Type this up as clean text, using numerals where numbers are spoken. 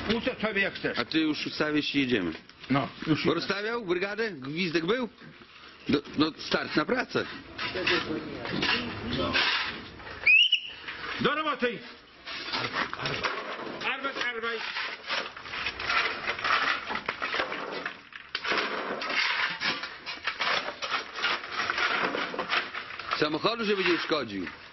Ustaw sobie jak chcesz. A ty już ustawisz i jedziemy. No, już. Rozstawiał brygadę? Gwizdek był? No start na pracę. Do roboty! Arbeit! Samochodu, żeby nie szkodził.